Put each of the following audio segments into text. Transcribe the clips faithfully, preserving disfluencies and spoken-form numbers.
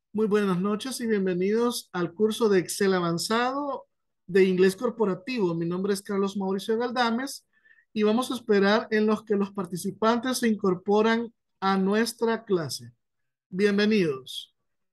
Muy buenas noches y bienvenidos al curso de Excel avanzado de inglés corporativo. Mi nombre es Carlos Mauricio Galdames y vamos a esperar en los que los participantes se incorporan a nuestra clase. Bienvenidos.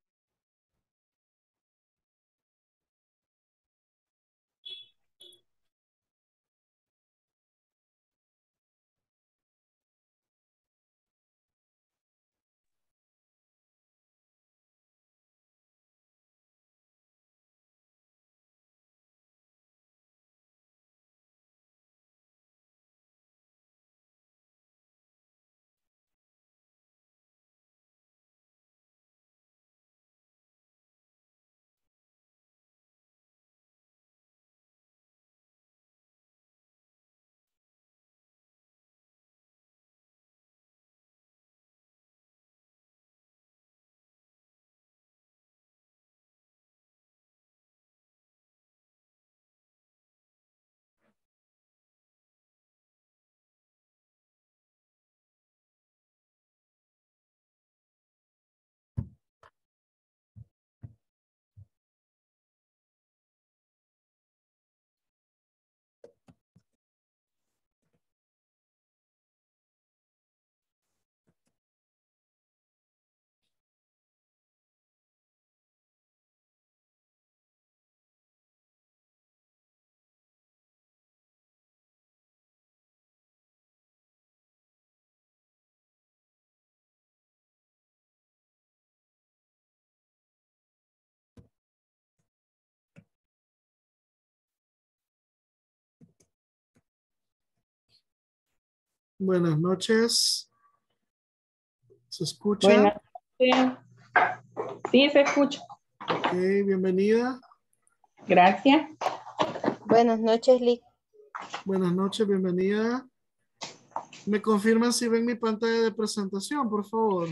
Buenas noches. ¿Se escucha? Buenas noches. Sí, se escucha. Ok, bienvenida. Gracias. Buenas noches, Lick. Buenas noches, bienvenida. ¿Me confirman si ven mi pantalla de presentación, por favor?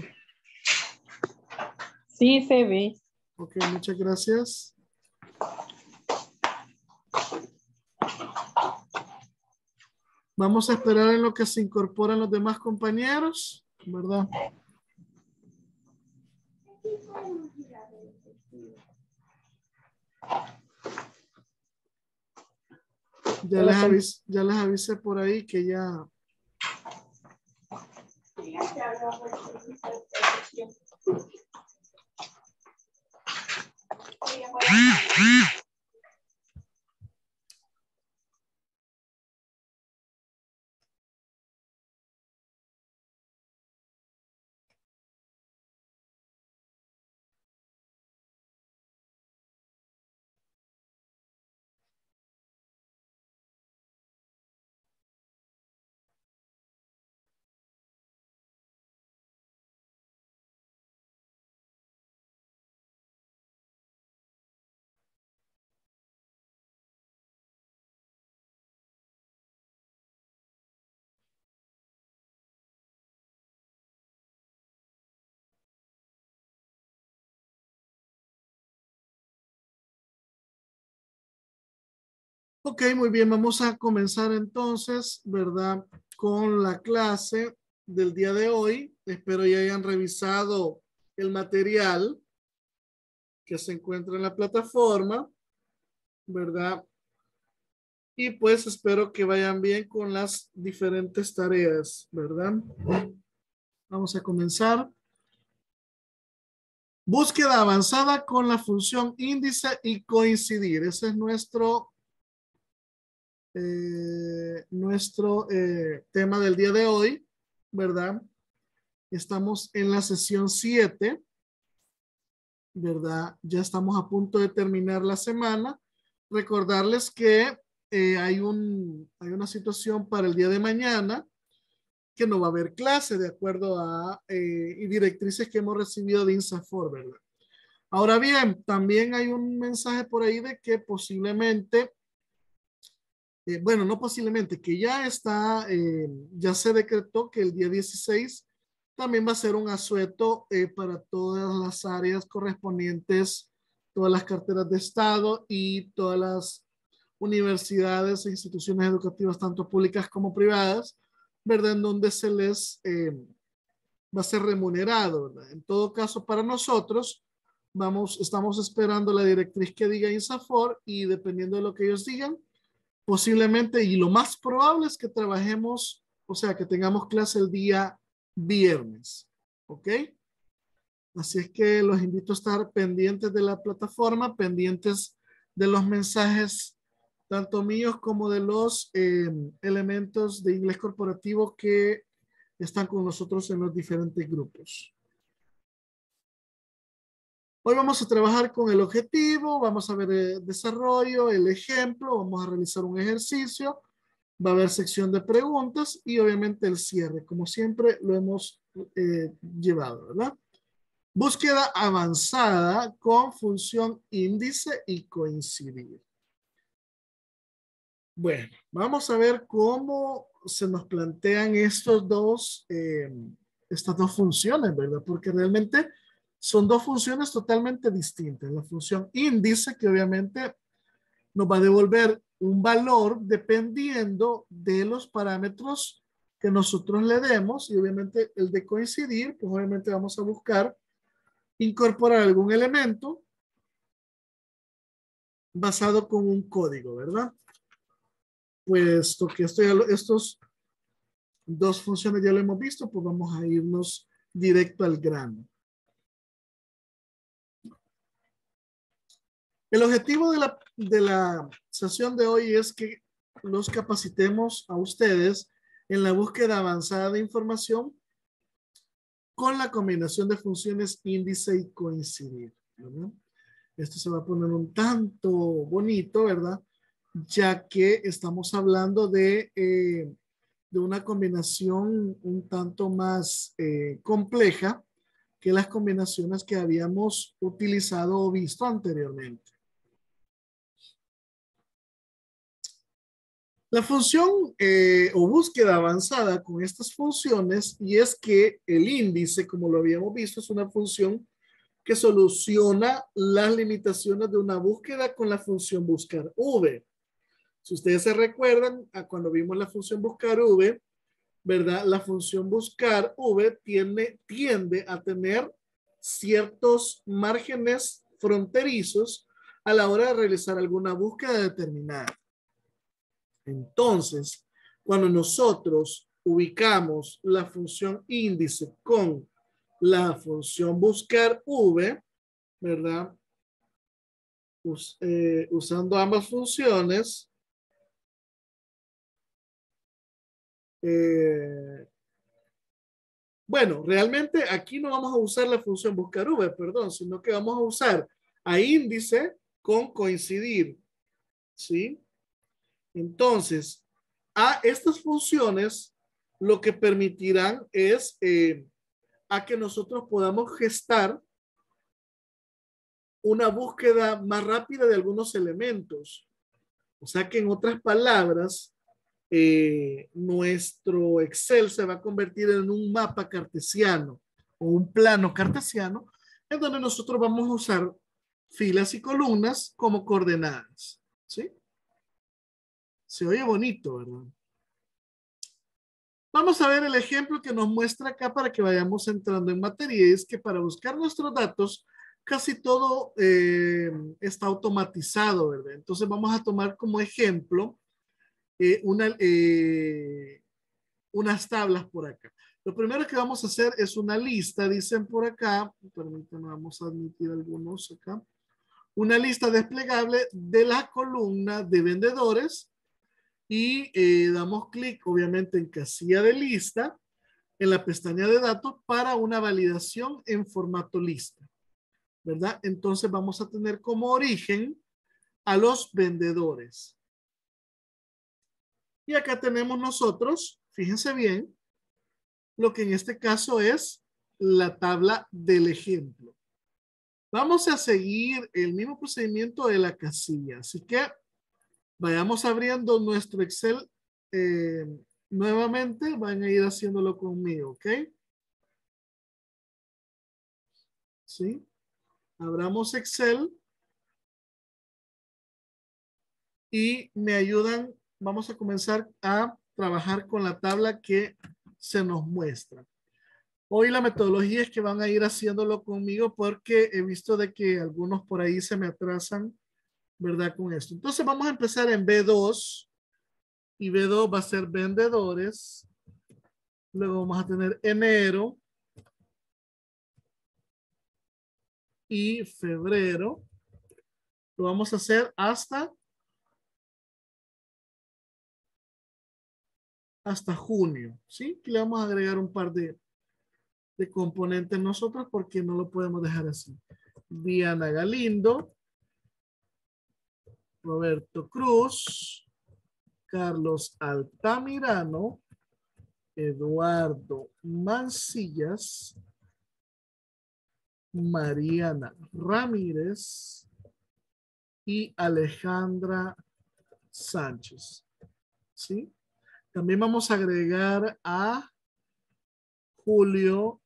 Sí, se ve. Ok, muchas gracias. Vamos a esperar en lo que se incorporan los demás compañeros, ¿verdad? Ya les avisé, ya les avisé por ahí que ya. Ok, muy bien, vamos a comenzar entonces, ¿verdad? Con la clase del día de hoy. Espero ya hayan revisado el material que se encuentra en la plataforma, ¿verdad? Y pues espero que vayan bien con las diferentes tareas, ¿verdad? Vamos a comenzar. Búsqueda avanzada con la función índice y coincidir. Ese es nuestro, eh, nuestro eh, tema del día de hoy, ¿verdad? Estamos en la sesión siete, ¿verdad? Ya estamos a punto de terminar la semana. Recordarles que eh, hay, un, hay una situación para el día de mañana que no va a haber clase de acuerdo a eh, y directrices que hemos recibido de INSAFOR, ¿verdad? Ahora bien, también hay un mensaje por ahí de que posiblemente, eh, bueno, no posiblemente, que ya está, eh, ya se decretó que el día dieciséis también va a ser un asueto eh, para todas las áreas correspondientes, todas las carteras de Estado y todas las universidades e instituciones educativas, tanto públicas como privadas, ¿verdad? En donde se les eh, va a ser remunerado, ¿verdad? En todo caso, para nosotros, vamos, estamos esperando la directriz que diga INSAFORP y dependiendo de lo que ellos digan, posiblemente y lo más probable es que trabajemos, o sea, que tengamos clase el día viernes. ¿Ok? Así es que los invito a estar pendientes de la plataforma, pendientes de los mensajes, tanto míos como de los eh, elementos de inglés corporativo que están con nosotros en los diferentes grupos. Hoy vamos a trabajar con el objetivo, vamos a ver el desarrollo, el ejemplo, vamos a realizar un ejercicio, va a haber sección de preguntas y obviamente el cierre, como siempre lo hemos eh, llevado, ¿verdad? Búsqueda avanzada con función índice y coincidir. Bueno, vamos a ver cómo se nos plantean estos dos, eh, estas dos funciones, ¿verdad? Porque realmente son dos funciones totalmente distintas. La función índice, que obviamente nos va a devolver un valor dependiendo de los parámetros que nosotros le demos, y obviamente el de coincidir, pues obviamente vamos a buscar incorporar algún elemento basado con un código, ¿verdad? Puesto que esto ya lo, estos dos funciones ya lo hemos visto, pues vamos a irnos directo al grano. El objetivo de la, de la sesión de hoy es que los capacitemos a ustedes en la búsqueda avanzada de información con la combinación de funciones índice y coincidir, ¿verdad? Esto se va a poner un tanto bonito, ¿verdad? Ya que estamos hablando de, eh, de una combinación un tanto más eh, compleja que las combinaciones que habíamos utilizado o visto anteriormente. La función eh, o búsqueda avanzada con estas funciones, y es que el índice, como lo habíamos visto, es una función que soluciona las limitaciones de una búsqueda con la función buscar V. Si ustedes se recuerdan a cuando vimos la función buscar V, ¿verdad? La función buscar V tiende, tiende a tener ciertos márgenes fronterizos a la hora de realizar alguna búsqueda determinada. Entonces, cuando nosotros ubicamos la función índice con la función buscar V, ¿verdad? Us, eh, usando ambas funciones, eh, bueno, realmente aquí no vamos a usar la función buscar V, perdón, sino que vamos a usar a índice con coincidir, ¿sí? Entonces, a estas funciones lo que permitirán es eh, a que nosotros podamos gestar una búsqueda más rápida de algunos elementos. O sea que en otras palabras, eh, nuestro Excel se va a convertir en un mapa cartesiano o un plano cartesiano en donde nosotros vamos a usar filas y columnas como coordenadas. ¿Sí? Se oye bonito, ¿verdad? Vamos a ver el ejemplo que nos muestra acá para que vayamos entrando en materia. Y es que para buscar nuestros datos, casi todo eh, está automatizado, ¿verdad? Entonces vamos a tomar como ejemplo eh, una, eh, unas tablas por acá. Lo primero que vamos a hacer es una lista, dicen por acá, permítanme, vamos a admitir algunos acá, una lista desplegable de la columna de vendedores y eh, damos clic obviamente en casilla de lista en la pestaña de datos para una validación en formato lista, ¿verdad? Entonces vamos a tener como origen a los vendedores. Y acá tenemos nosotros, fíjense bien, lo que en este caso es la tabla del ejemplo. Vamos a seguir el mismo procedimiento de la casilla. Así que vayamos abriendo nuestro Excel eh, nuevamente. Van a ir haciéndolo conmigo, ¿ok? ¿Sí? Abramos Excel. Y me ayudan. Vamos a comenzar a trabajar con la tabla que se nos muestra. Hoy la metodología es que van a ir haciéndolo conmigo porque he visto de que algunos por ahí se me atrasan, ¿verdad? Con esto. Entonces vamos a empezar en B dos y B dos va a ser vendedores. Luego vamos a tener enero y febrero. Lo vamos a hacer hasta hasta junio, ¿sí? Y le vamos a agregar un par de, de componentes nosotros porque no lo podemos dejar así. Diana Galindo, Roberto Cruz, Carlos Altamirano, Eduardo Mancillas, Mariana Ramírez y Alejandra Sánchez, ¿sí? También vamos a agregar a Julio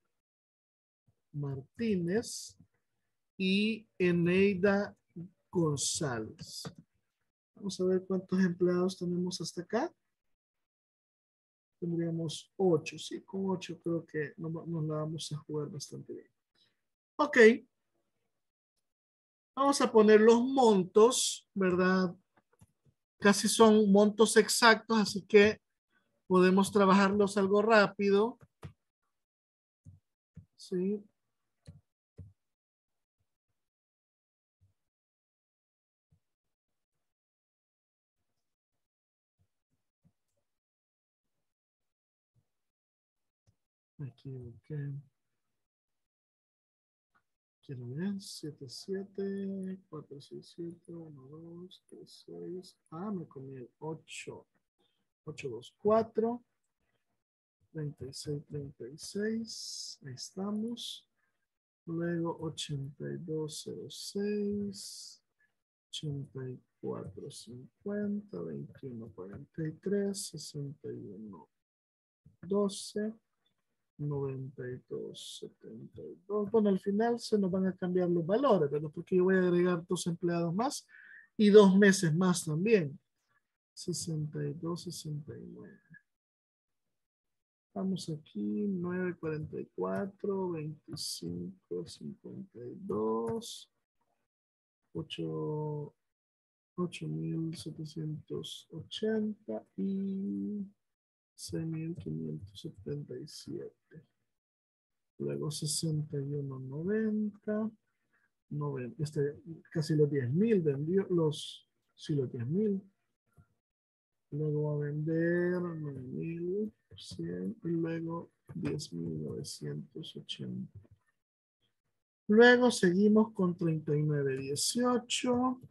Martínez y Eneida González. Vamos a ver cuántos empleados tenemos hasta acá. Tendríamos ocho, sí, con ocho creo que nos, nos la vamos a jugar bastante bien. Ok. Vamos a poner los montos, ¿verdad? Casi son montos exactos, así que podemos trabajarlos algo rápido. Sí. Aquí, ok. Quiero ver, siete, siete, cuatro, seis, siete, uno, dos, tres, seis. Ah, me comí el ocho. ocho, dos, cuatro. treinta y seis, treinta y seis. Ahí estamos. Luego ochenta y dos, cero seis. ochenta y cuatro, cincuenta, veintiuno, cuarenta y tres, sesenta y uno, doce, noventa y dos, setenta y dos. Bueno, al final se nos van a cambiar los valores, ¿verdad? Porque yo voy a agregar dos empleados más y dos meses más también. sesenta y dos, sesenta y nueve. Vamos aquí, nueve, cuarenta y cuatro, veinticinco, cincuenta y dos, ocho, ocho mil setecientos ochenta y seis mil quinientos setenta y siete. Luego sesenta y uno noventa. noventa este, casi los diez mil vendió, los, sí, los diez mil. Luego va a vender nueve mil cien y luego diez mil novecientos ochenta. Luego seguimos con treinta y nueve dieciocho.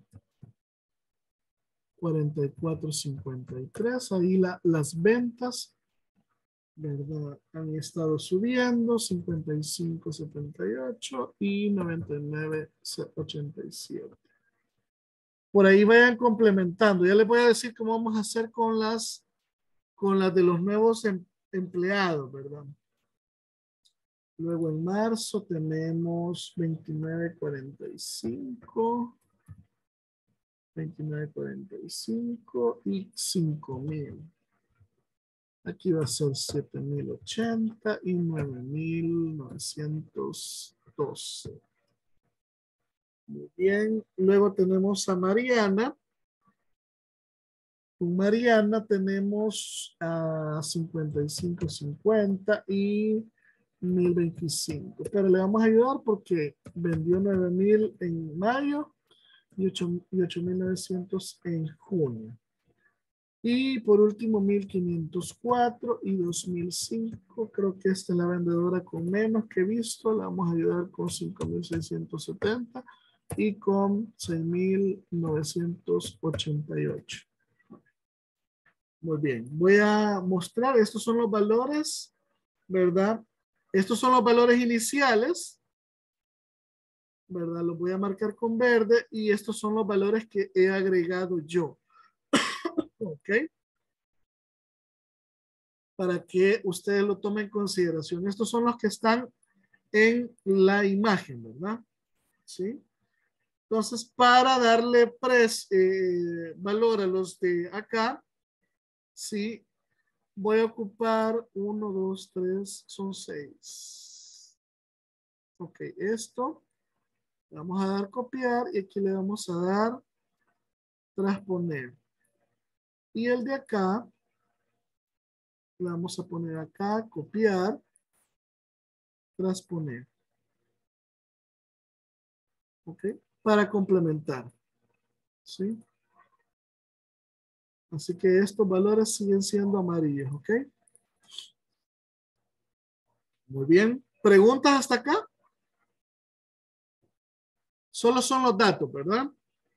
cuarenta y cuatro cincuenta y tres. Ahí la, las ventas, ¿verdad? Han estado subiendo. cincuenta y cinco setenta y ocho y noventa y nueve ochenta y siete. Por ahí vayan complementando. Ya les voy a decir cómo vamos a hacer con las, con las de los nuevos em, empleados, ¿verdad? Luego en marzo tenemos veintinueve cuarenta y cinco. veintinueve cuarenta y cinco y cinco mil. Aquí va a ser siete mil ochenta y nueve mil novecientos doce. Muy bien. Luego tenemos a Mariana. Con Mariana tenemos a cincuenta y cinco cincuenta y mil veinticinco. Pero le vamos a ayudar porque vendió nueve mil en mayo y ocho mil novecientos en junio. Y por último, mil quinientos cuatro y dos mil cinco. Creo que esta es la vendedora con menos que he visto. La vamos a ayudar con cinco mil seiscientos setenta y con seis mil novecientos ochenta y ocho. Muy bien. Voy a mostrar. Estos son los valores, ¿verdad? Estos son los valores iniciales, ¿verdad? Los voy a marcar con verde y estos son los valores que he agregado yo. ¿Ok? Para que ustedes lo tomen en consideración. Estos son los que están en la imagen, ¿verdad? ¿Sí? Entonces, para darle pres, eh, valor a los de acá, ¿sí? voy a ocupar uno, dos, tres, son seis. Ok, esto le vamos a dar copiar y aquí le vamos a dar transponer. Y el de acá, le vamos a poner acá, copiar, transponer. Ok, para complementar. ¿Sí? Así que estos valores siguen siendo amarillos, ¿ok? Muy bien. ¿Preguntas hasta acá? Solo son los datos, ¿verdad?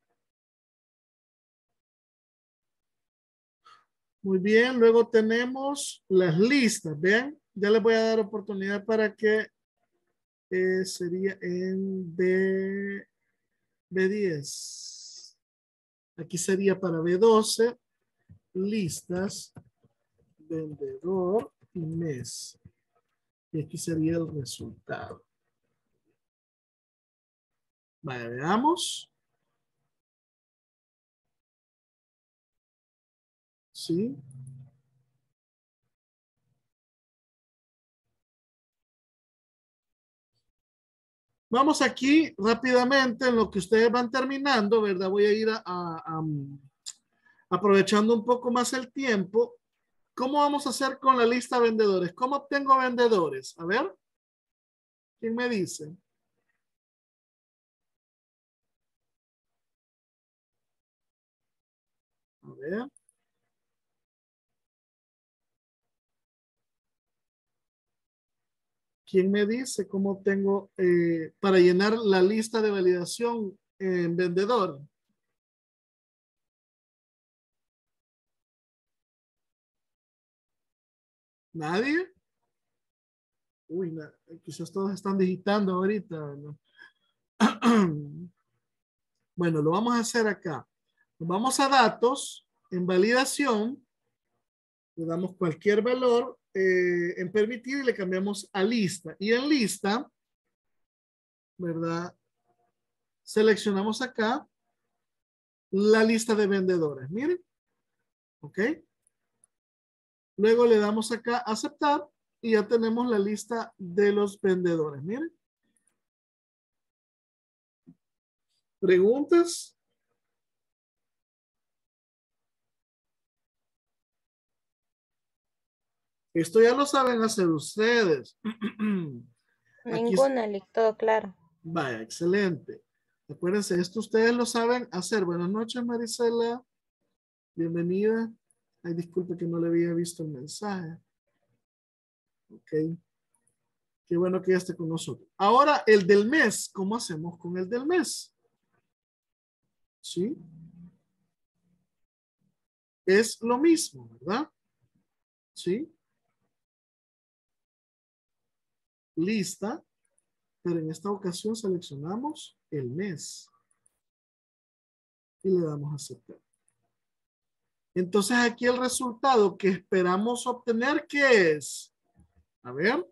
Muy bien. Luego tenemos las listas, ¿ven? Ya les voy a dar oportunidad para que eh, sería en B, B diez. Aquí sería para B doce, listas, vendedor y mes. Y aquí sería el resultado. Vaya, veamos. ¿Sí? Vamos aquí rápidamente en lo que ustedes van terminando, ¿verdad? Voy a ir a, a, a, aprovechando un poco más el tiempo. ¿Cómo vamos a hacer con la lista de vendedores? ¿Cómo obtengo vendedores? A ver, ¿quién me dice? A ver. ¿Quién me dice cómo tengo eh, para llenar la lista de validación en vendedor? ¿Nadie? Uy, na- quizás todos están digitando ahorita, ¿no? Bueno, lo vamos a hacer acá. Nos vamos a datos, en validación, le damos cualquier valor eh, en permitir y le cambiamos a lista. Y en lista, ¿verdad? Seleccionamos acá la lista de vendedores. Miren, ¿ok? Luego le damos acá aceptar y ya tenemos la lista de los vendedores. Miren. ¿Preguntas? Esto ya lo saben hacer ustedes. Aquí Ninguna, Lick, todo claro. vaya, excelente. Acuérdense, esto ustedes lo saben hacer. Buenas noches, Marisela. Bienvenida. Ay, disculpe que no le había visto el mensaje. Ok. Qué bueno que ya esté con nosotros. Ahora, el del mes. ¿Cómo hacemos con el del mes? ¿Sí? Es lo mismo, ¿verdad? ¿Sí? Lista. Pero en esta ocasión seleccionamos el mes. Y le damos a aceptar. Entonces aquí el resultado que esperamos obtener, ¿qué es? A ver.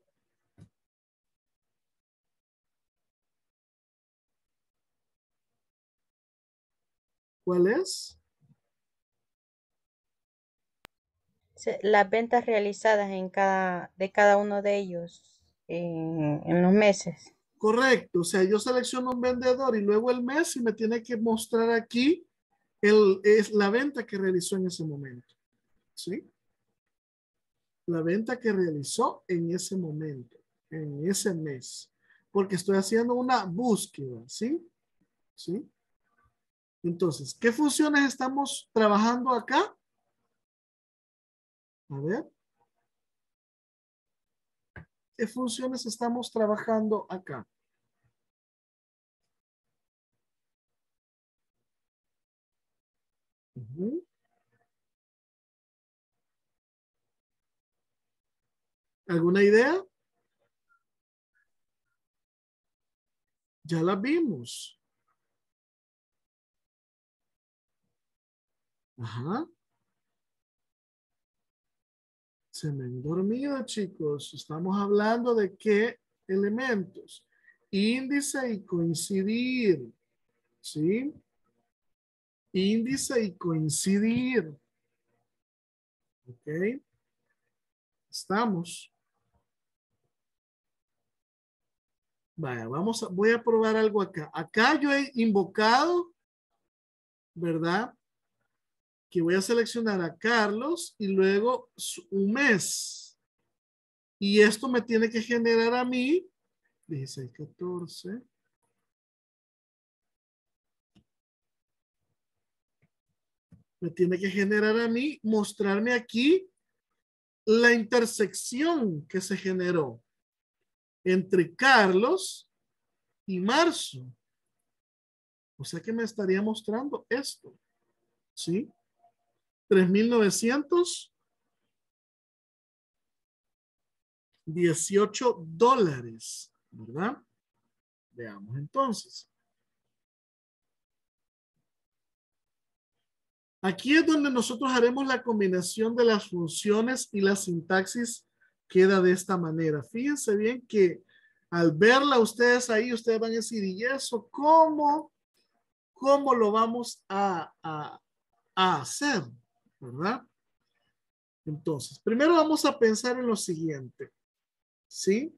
¿Cuál es? Se- Las ventas realizadas en cada, de cada uno de ellos en, en los meses. Correcto. O sea, yo selecciono un vendedor y luego el mes y me tiene que mostrar aquí el, es la venta que realizó en ese momento. ¿Sí? La venta que realizó en ese momento, en ese mes. Porque estoy haciendo una búsqueda. ¿Sí? ¿Sí? Entonces, ¿qué funciones estamos trabajando acá? A ver. ¿Qué funciones estamos trabajando acá? Uh-huh. ¿Alguna idea? Ya la vimos. Ajá. Se me han dormido, chicos. Estamos hablando de qué elementos. Índice y coincidir. ¿Sí? Índice y coincidir. ¿Ok? Estamos. Vaya, vamos a, voy a probar algo acá. Acá yo he invocado, ¿verdad? Que voy a seleccionar a Carlos y luego un mes. Y esto me tiene que generar a mí, dieciséis, catorce. Me tiene que generar a mí, mostrarme aquí la intersección que se generó entre Carlos y marzo. O sea que me estaría mostrando esto. ¿Sí? tres mil novecientos dieciocho dólares. ¿Verdad? Veamos entonces. Aquí es donde nosotros haremos la combinación de las funciones y la sintaxis queda de esta manera. Fíjense bien que al verla ustedes ahí, ustedes van a decir, ¿y eso cómo? ¿Cómo lo vamos a, a, a hacer? ¿Verdad? Entonces, primero vamos a pensar en lo siguiente. ¿Sí?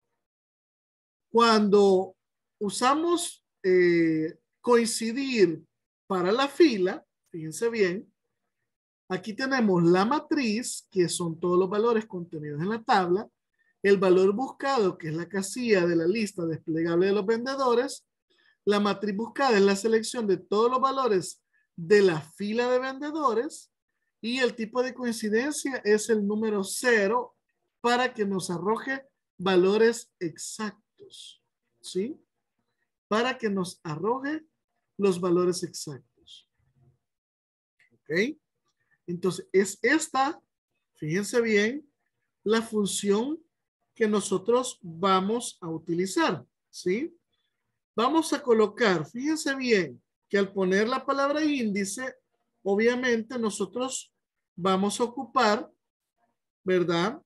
Cuando usamos eh, coincidir para la fila, fíjense bien, aquí tenemos la matriz, que son todos los valores contenidos en la tabla, el valor buscado, que es la casilla de la lista desplegable de los vendedores, la matriz buscada es la selección de todos los valores de la fila de vendedores y el tipo de coincidencia es el número cero para que nos arroje valores exactos, ¿sí? Para que nos arroje los valores exactos. ¿Ok? Entonces, es esta, fíjense bien, la función que nosotros vamos a utilizar, ¿sí? Vamos a colocar, fíjense bien, que al poner la palabra índice, obviamente nosotros vamos a ocupar, ¿verdad?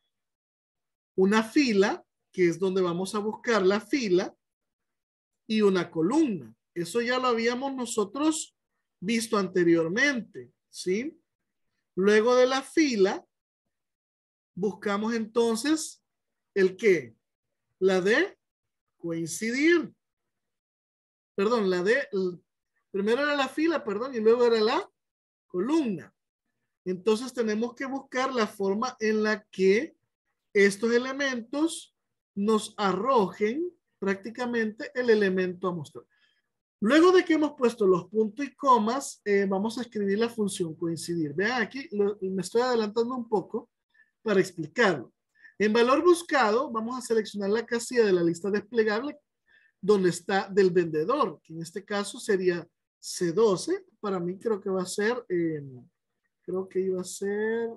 Una fila, que es donde vamos a buscar la fila, y una columna. Eso ya lo habíamos nosotros visto anteriormente, ¿sí? Luego de la fila, buscamos entonces el qué, la de coincidir. Perdón, la de, primero era la fila, perdón, y luego era la columna. Entonces tenemos que buscar la forma en la que estos elementos nos arrojen prácticamente el elemento a mostrar. Luego de que hemos puesto los puntos y comas, eh, vamos a escribir la función coincidir. Vean aquí, lo, me estoy adelantando un poco para explicarlo. En valor buscado, vamos a seleccionar la casilla de la lista desplegable donde está del vendedor, que en este caso sería C doce. Para mí creo que va a ser, eh, creo que iba a ser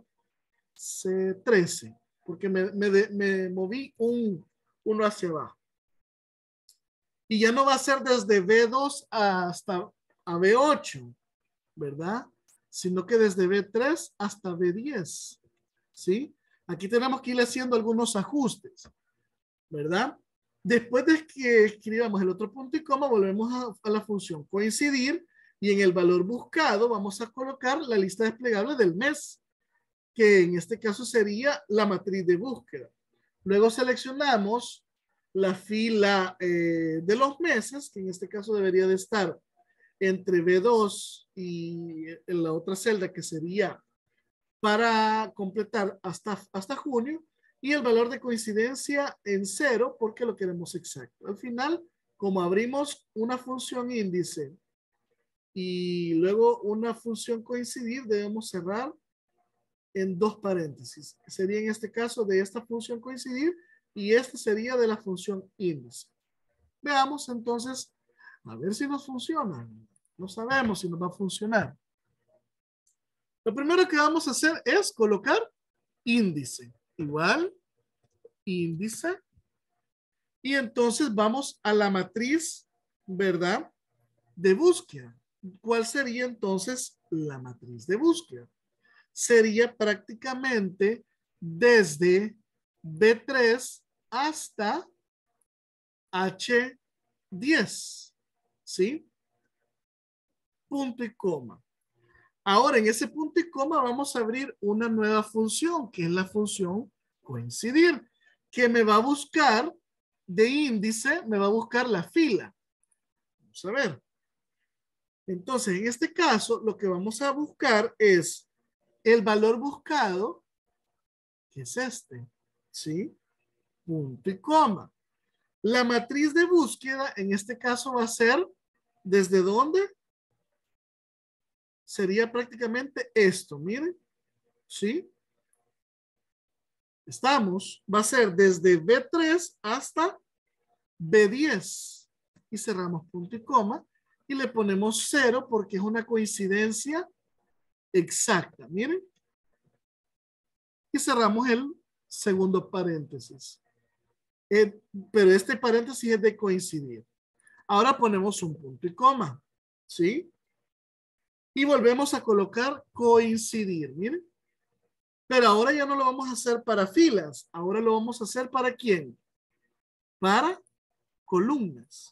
C trece, porque me, me, me moví un, uno hacia abajo. Y ya no va a ser desde B dos hasta a B ocho, ¿verdad? Sino que desde B tres hasta B diez, ¿sí? Aquí tenemos que ir haciendo algunos ajustes, ¿verdad? Después de que escribamos el otro punto y coma, volvemos a, a la función coincidir y en el valor buscado vamos a colocar la lista desplegable del mes, que en este caso sería la matriz de búsqueda. Luego seleccionamos la fila eh, de los meses, que en este caso debería de estar entre B dos y en la otra celda que sería para completar hasta, hasta junio, y el valor de coincidencia en cero porque lo queremos exacto. Al final, como abrimos una función índice y luego una función coincidir, debemos cerrar en dos paréntesis. Sería en este caso de esta función coincidir y este sería de la función índice. Veamos entonces, a ver si nos funciona. No sabemos si nos va a funcionar. Lo primero que vamos a hacer es colocar índice. Igual, índice. Y entonces vamos a la matriz, ¿verdad? De búsqueda. ¿Cuál sería entonces la matriz de búsqueda? Sería prácticamente desde B tres hasta H diez, ¿sí? Punto y coma. Ahora, en ese punto y coma vamos a abrir una nueva función, que es la función coincidir, que me va a buscar de índice, me va a buscar la fila. Vamos a ver. Entonces, en este caso, lo que vamos a buscar es el valor buscado, que es este, ¿sí? Punto y coma. La matriz de búsqueda, en este caso, va a ser, ¿desde dónde? Sería prácticamente esto, miren, ¿sí? Estamos, va a ser desde B tres hasta B diez. Y cerramos punto y coma y le ponemos cero porque es una coincidencia exacta, miren. Y cerramos el segundo paréntesis. Eh, pero este paréntesis es de coincidir. Ahora ponemos un punto y coma, ¿sí? Y volvemos a colocar coincidir, miren. Pero ahora ya no lo vamos a hacer para filas. Ahora lo vamos a hacer para ¿quién? Para columnas.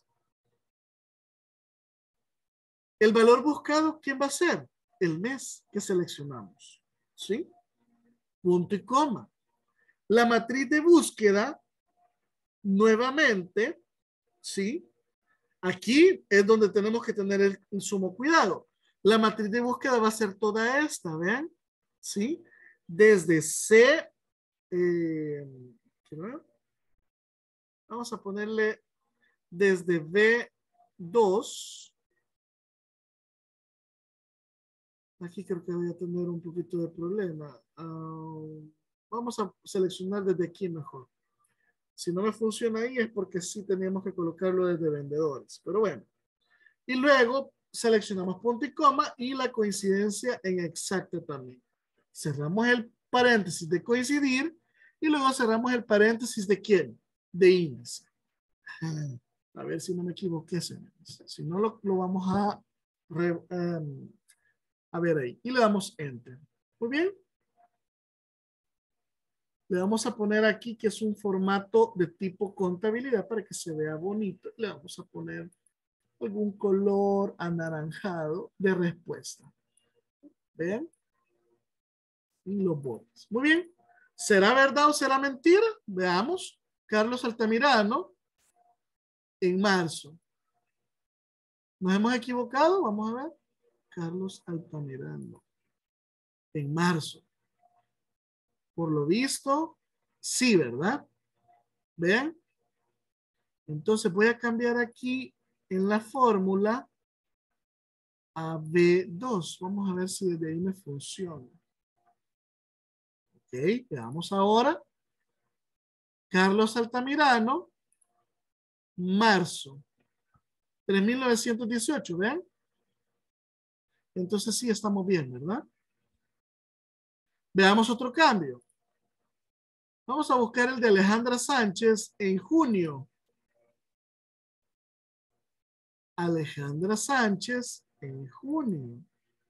El valor buscado, ¿quién va a ser? El mes que seleccionamos, ¿sí? Punto y coma. La matriz de búsqueda, nuevamente, ¿sí? Aquí es donde tenemos que tener el, el sumo cuidado. La matriz de búsqueda va a ser toda esta, ¿ven? ¿Sí? Desde C, eh, vamos a ponerle desde B dos. Aquí creo que voy a tener un poquito de problema. Uh, vamos a seleccionar desde aquí mejor. Si no me funciona ahí es porque sí teníamos que colocarlo desde vendedores. Pero bueno. Y luego seleccionamos punto y coma y la coincidencia en exacta también. Cerramos el paréntesis de coincidir y luego cerramos el paréntesis de quién? De índice. A ver si no me equivoqué, señores. Si no, lo, lo vamos a, re, um, a ver ahí. Y le damos Enter. Muy bien. Le vamos a poner aquí que es un formato de tipo contabilidad para que se vea bonito. Le vamos a poner algún color anaranjado de respuesta. ¿Ven? Y los bordes. Muy bien. ¿Será verdad o será mentira? Veamos. Carlos Altamirano en marzo. ¿Nos hemos equivocado? Vamos a ver. Carlos Altamirano en marzo. Por lo visto, sí, ¿verdad? ¿Ven? Entonces voy a cambiar aquí en la fórmula a B dos. Vamos a ver si desde ahí me funciona. Ok, veamos ahora. Carlos Altamirano, marzo. tres mil novecientos dieciocho, ¿ven? Entonces sí estamos bien, ¿verdad? Veamos otro cambio. Vamos a buscar el de Alejandra Sánchez en junio. Alejandra Sánchez en junio.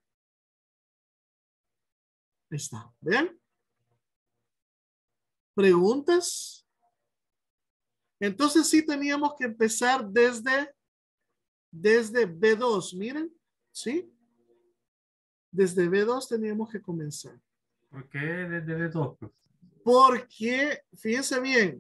Ahí está, ¿ven? ¿Preguntas? Entonces sí teníamos que empezar desde, desde B dos, miren, ¿sí? Desde B dos teníamos que comenzar. ¿Por qué desde B dos? Porque, fíjense bien,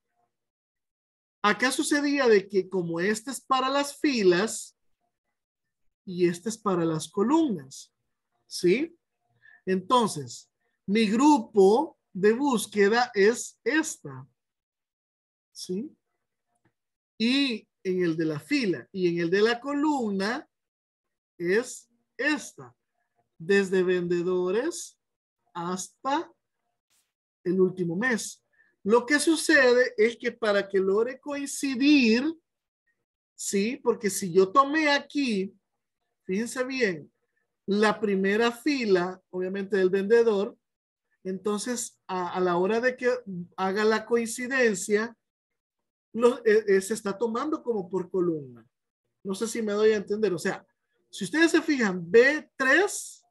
acá sucedía de que como este es para las filas y este es para las columnas, ¿sí? Entonces, mi grupo de búsqueda es esta, ¿sí? Y en el de la fila y en el de la columna es esta, desde vendedores hasta el último mes. Lo que sucede es que para que logre coincidir, ¿sí? Porque si yo tomé aquí, fíjense bien, la primera fila, obviamente del vendedor, entonces a, a la hora de que haga la coincidencia, lo, eh, eh, se está tomando como por columna. No sé si me doy a entender. O sea, si ustedes se fijan, B tres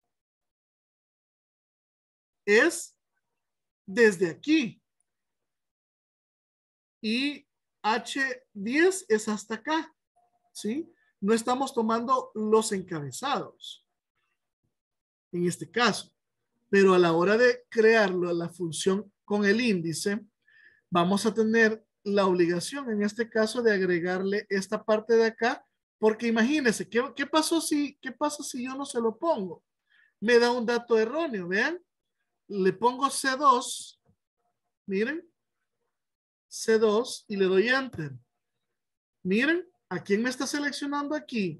es desde aquí. Y H diez es hasta acá. ¿Sí? No estamos tomando los encabezados. en este caso. Pero a la hora de crearlo, la función con el índice, vamos a tener la obligación en este caso de agregarle esta parte de acá, porque imagínense, ¿qué, qué pasó si, qué pasa si yo no se lo pongo? Me da un dato erróneo, vean. Le pongo C dos, miren, C dos y le doy Enter. Miren, ¿a quién me está seleccionando aquí?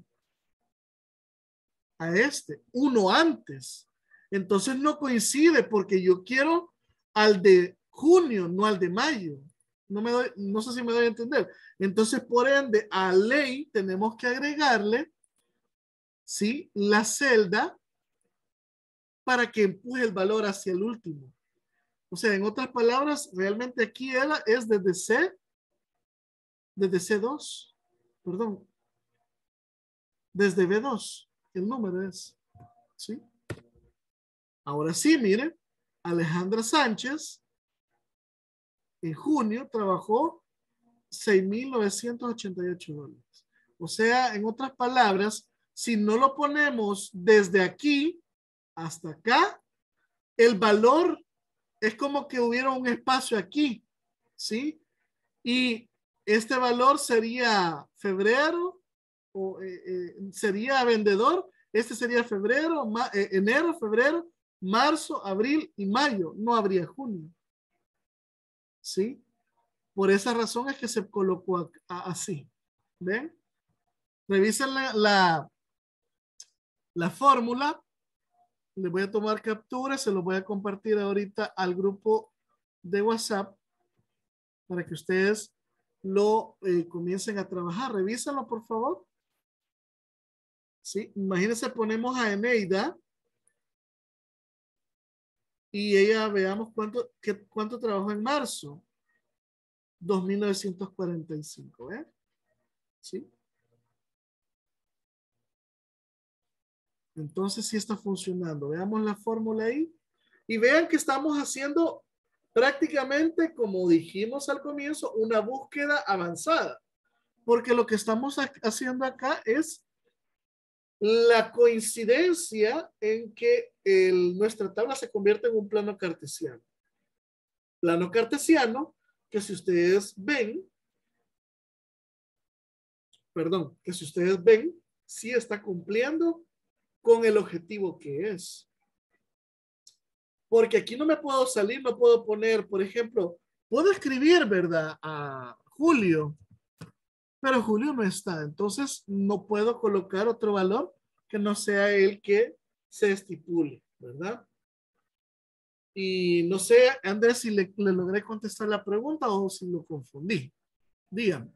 A este, uno antes. Entonces no coincide porque yo quiero al de junio, no al de mayo. No me doy, no sé si me doy a entender. Entonces, por ende, a ley tenemos que agregarle, ¿sí? La celda para que empuje el valor hacia el último. O sea, en otras palabras, realmente aquí era, es desde C, desde C dos, perdón, desde B dos, el número es, ¿sí? Ahora sí, miren, Alejandra Sánchez en junio trabajó seis mil novecientos ochenta y ocho dólares. O sea, en otras palabras, si no lo ponemos desde aquí hasta acá, el valor es como que hubiera un espacio aquí, ¿sí? Y este valor sería febrero, o eh, eh, sería vendedor, este sería febrero, ma, eh, enero, febrero, marzo, abril y mayo, no habría junio, ¿sí? Por esa razón es que se colocó a, a, así, ¿ven? Revisen la, la, la fórmula, les voy a tomar captura, se lo voy a compartir ahorita al grupo de WhatsApp para que ustedes lo eh, comiencen a trabajar. Revísenlo, por favor. Sí, imagínense, ponemos a Eneida y ella, veamos cuánto, qué, cuánto trabajó en marzo. dos mil novecientos cuarenta y cinco, ¿eh? Sí. Entonces sí está funcionando. Veamos la fórmula ahí. Y vean que estamos haciendo prácticamente, como dijimos al comienzo, una búsqueda avanzada. Porque lo que estamos haciendo acá es la coincidencia en que el, nuestra tabla se convierte en un plano cartesiano. Plano cartesiano que si ustedes ven, perdón, que si ustedes ven, sí está cumpliendo con el objetivo que es. Porque aquí no me puedo salir, no puedo poner, por ejemplo, puedo escribir, ¿verdad? A Julio, pero Julio no está. Entonces no puedo colocar otro valor que no sea el que se estipule, ¿verdad? Y no sé, Andrés, si le, le logré contestar la pregunta o si lo confundí. Dígame.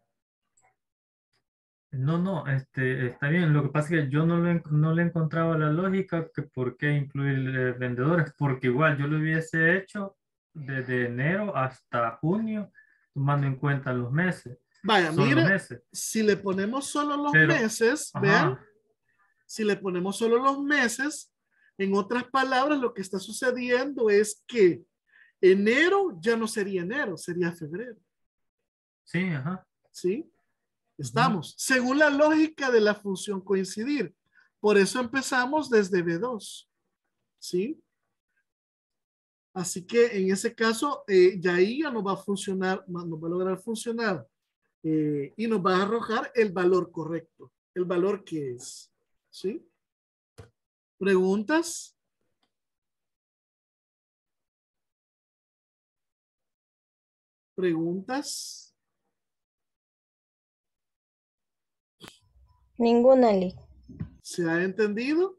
No, no, este, está bien. Lo que pasa es que yo no le, no le encontraba la lógica que por qué incluir eh, vendedores, porque igual yo lo hubiese hecho desde enero hasta junio, tomando en cuenta los meses. Vaya, Son los mire, meses. si le ponemos solo los Pero, meses, vean, ajá, si le ponemos solo los meses, en otras palabras, lo que está sucediendo es que enero ya no sería enero, sería febrero. sí, ajá. ¿Sí? Ujú. Estamos, según la lógica de la función coincidir. Por eso empezamos desde B dos. ¿Sí? Así que en ese caso, eh, ya ahí ya no va a funcionar, no va a lograr funcionar eh, y nos va a arrojar el valor correcto, el valor que es. ¿Sí? ¿Preguntas? ¿Preguntas? Ninguna, Lee. ¿Se ha entendido?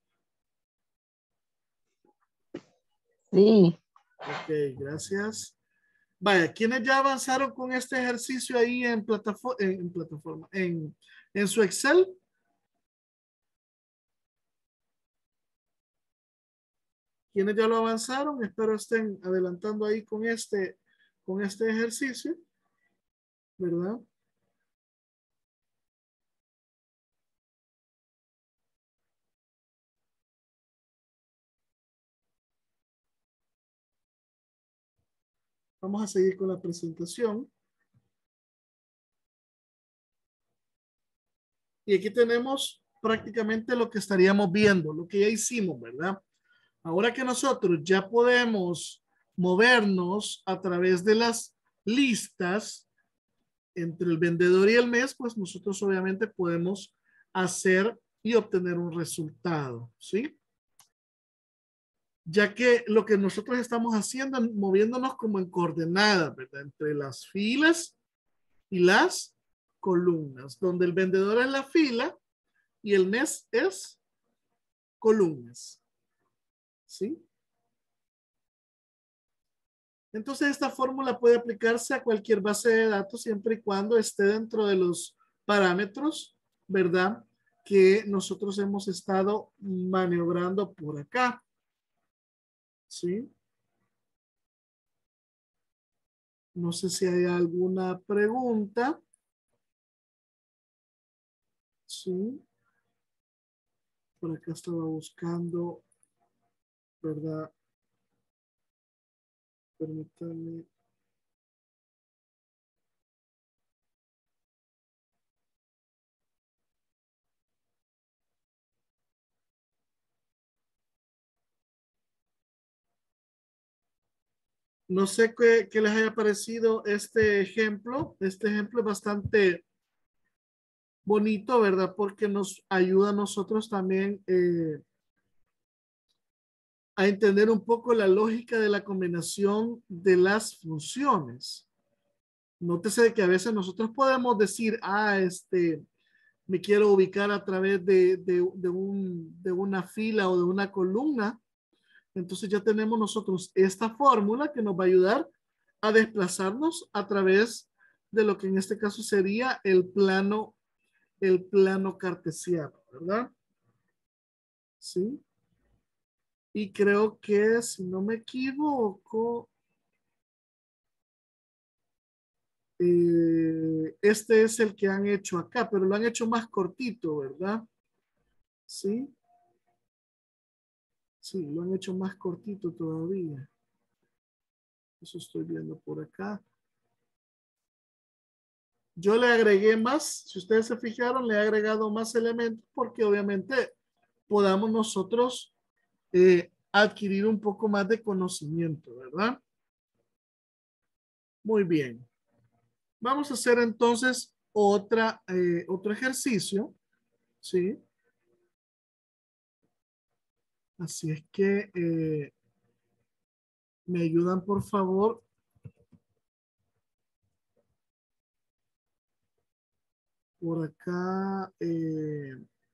Sí. Ok, gracias. Vaya, ¿quiénes ya avanzaron con este ejercicio ahí en plataforma, en, plataforma, en, en su Excel? ¿Quiénes ya lo avanzaron? Espero estén adelantando ahí con este, con este ejercicio, ¿verdad? Vamos a seguir con la presentación. Y aquí tenemos prácticamente lo que estaríamos viendo, lo que ya hicimos, ¿verdad? Ahora que nosotros ya podemos movernos a través de las listas entre el vendedor y el mes, pues nosotros obviamente podemos hacer y obtener un resultado, ¿sí? Ya que lo que nosotros estamos haciendo, moviéndonos como en coordenadas, ¿verdad? Entre las filas y las columnas, donde el vendedor es la fila y el mes es columnas, ¿sí? Entonces esta fórmula puede aplicarse a cualquier base de datos siempre y cuando esté dentro de los parámetros, ¿verdad? Que nosotros hemos estado maniobrando por acá, ¿sí? No sé si hay alguna pregunta. Sí. Por acá estaba buscando, ¿verdad? Permítanme. No sé qué, qué les haya parecido este ejemplo. Este ejemplo es bastante bonito, ¿verdad? Porque nos ayuda a nosotros también eh, a entender un poco la lógica de la combinación de las funciones. Nótese que a veces nosotros podemos decir, ah, este, me quiero ubicar a través de, de, de, un, de una fila o de una columna. Entonces ya tenemos nosotros esta fórmula que nos va a ayudar a desplazarnos a través de lo que en este caso sería el plano, el plano cartesiano, ¿verdad? Sí. Y creo que, si no me equivoco, eh, este es el que han hecho acá, pero lo han hecho más cortito, ¿verdad? Sí. Sí, lo han hecho más cortito todavía. Eso estoy viendo por acá. Yo le agregué más, si ustedes se fijaron, le he agregado más elementos porque obviamente podamos nosotros eh, adquirir un poco más de conocimiento, ¿verdad? Muy bien. Vamos a hacer entonces otra, eh, otro ejercicio, ¿sí? Así es que eh, me ayudan, por favor. Por acá. Eh,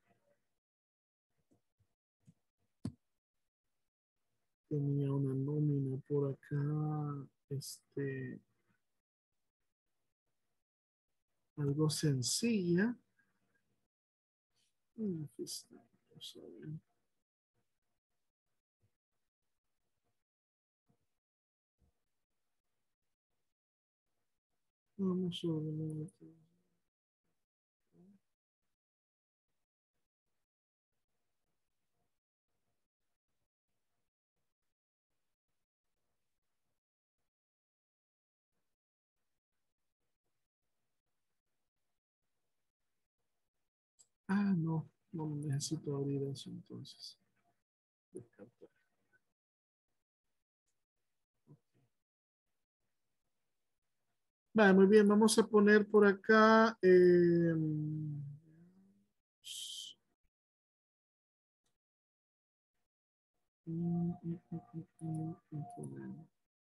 tenía una nómina por acá. Este. Algo sencilla. Mm, aquí está. Vamos a ver. Vamos a ver. Ah, no, no necesito abrir eso entonces. Descartar. Vale, muy bien, vamos a poner por acá. Eh, mm, mm, mm, mm, mm, mm.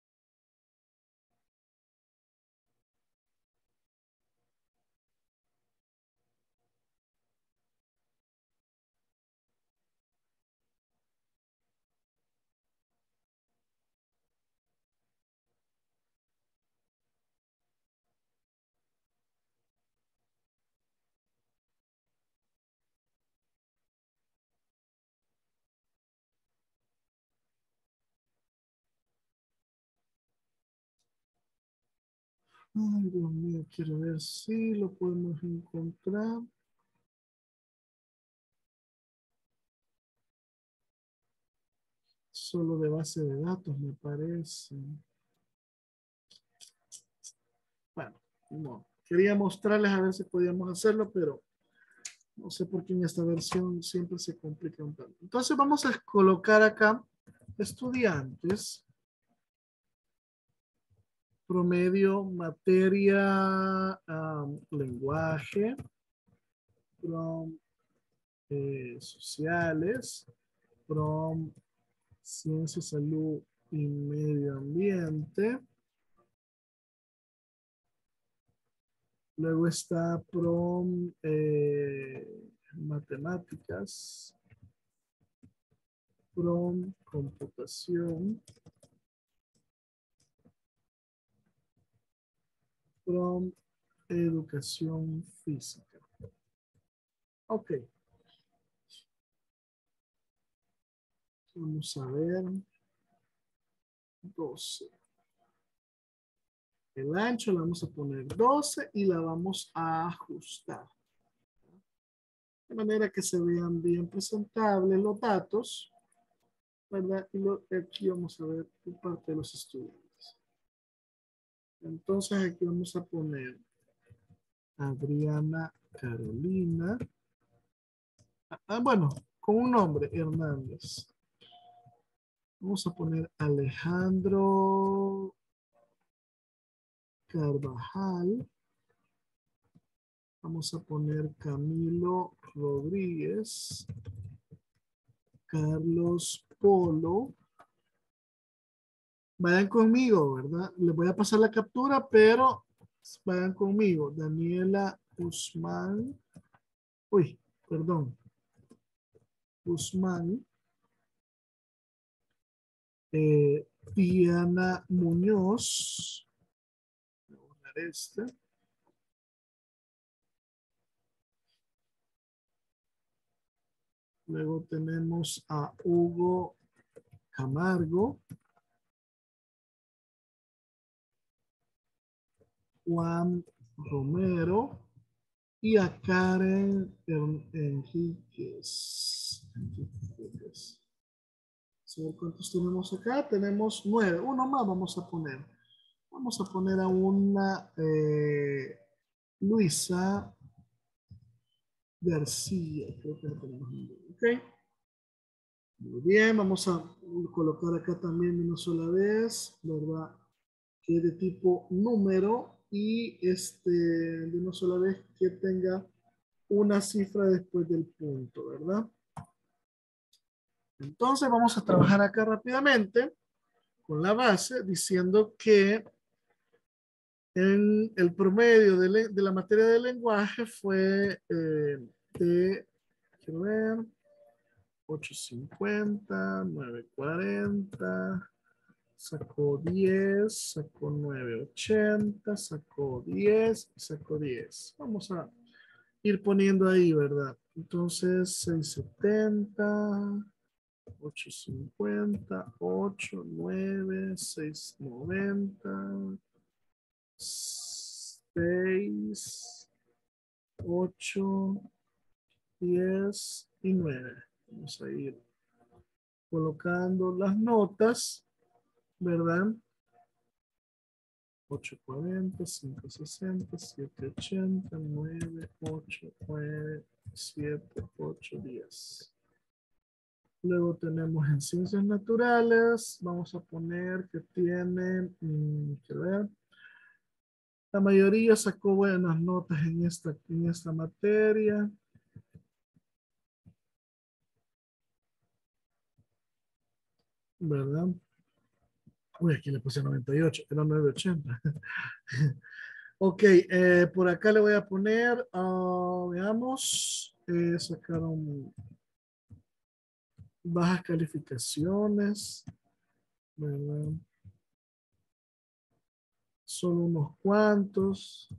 Ay, Dios mío, quiero ver si lo podemos encontrar. Solo de base de datos, me parece. Bueno, no. Quería mostrarles a ver si podíamos hacerlo, pero no sé por qué en esta versión siempre se complica un tanto. Entonces vamos a colocar acá estudiantes. Promedio, materia, um, lenguaje, prom, eh, sociales, prom, ciencia, salud y medio ambiente. Luego está prom, eh, matemáticas, prom, computación, prom, educación física. Ok. Vamos a ver. doce. El ancho le vamos a poner doce y la vamos a ajustar. De manera que se vean bien presentables los datos, ¿verdad? Y lo, aquí vamos a ver por parte de los estudiantes. Entonces aquí vamos a poner Adriana Carolina. Ah, bueno, con un nombre, Hernández. Vamos a poner Alejandro Carvajal. Vamos a poner Camilo Rodríguez. Carlos Polo. Vayan conmigo, ¿verdad? Les voy a pasar la captura, pero vayan conmigo. Daniela Guzmán. Uy, perdón. Guzmán. Eh, Diana Muñoz. Voy a borrar este. Luego tenemos a Hugo Camargo. Juan Romero. Y a Karen Enríquez. Enríquez. ¿Cuántos tenemos acá? Tenemos nueve. Uno más vamos a poner. Vamos a poner a una eh, Luisa García. Creo que lo tenemos bien. Ok. Muy bien. Vamos a colocar acá también una sola vez, ¿verdad? Que es de tipo número y este de una sola vez que tenga una cifra después del punto, ¿verdad? Entonces vamos a trabajar acá rápidamente con la base diciendo que en el promedio de, le, de la materia de lenguaje fue eh, de, quiero ver, ochocientos cincuenta, novecientos cuarenta, sacó diez, sacó novecientos ochenta, sacó diez y sacó diez. Vamos a ir poniendo ahí, ¿verdad? Entonces, seiscientos setenta, ochocientos cincuenta, ocho, nueve, seiscientos noventa, seis, ocho, diez y nueve. Vamos a ir colocando las notas, ¿verdad? ochocientos cuarenta, quinientos sesenta, setecientos ochenta, nueve, ocho, nueve, siete, ocho, diez. Luego tenemos en ciencias naturales, vamos a poner que tiene, mmm, quiero ver, la mayoría sacó buenas notas en esta, en esta materia. ¿Verdad? Uy, aquí le puse noventa y ocho, era novecientos ochenta. Ok, eh, por acá le voy a poner, uh, veamos, eh, sacaron bajas calificaciones, ¿verdad? Solo unos cuantos.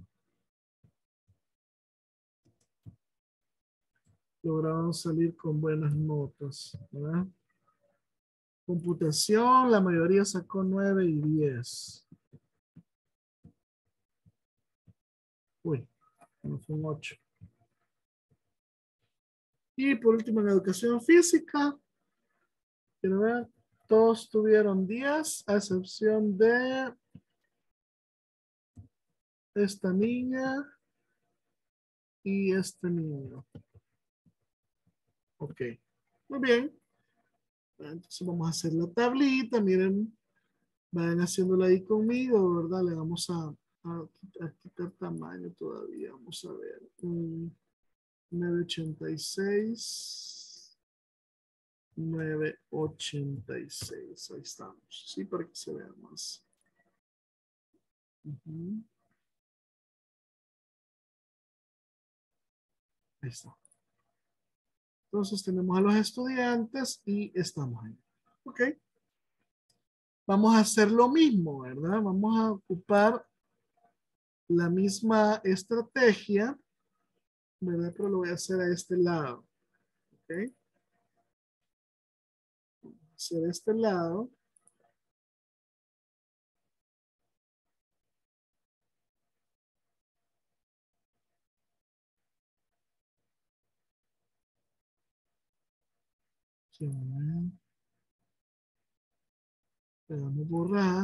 Lograron salir con buenas notas, ¿verdad? Computación, la mayoría sacó nueve y diez. Uy, no fue un ocho. Y por último, en educación física, quiero ver, todos tuvieron diez, a excepción de esta niña y este niño. Ok, muy bien. Entonces vamos a hacer la tablita, miren, vayan haciéndola ahí conmigo, ¿verdad? Le vamos a, a, a quitar tamaño todavía, vamos a ver. Um, nueve ochenta y seis, nueve ochenta y seis, ahí estamos, sí, para que se vea más. Uh-huh. Ahí está. Entonces tenemos a los estudiantes y estamos ahí. Ok. Vamos a hacer lo mismo, ¿verdad? Vamos a ocupar la misma estrategia, ¿verdad? Pero lo voy a hacer a este lado. Ok. Vamos a hacer este lado. Sí, le damos borrar.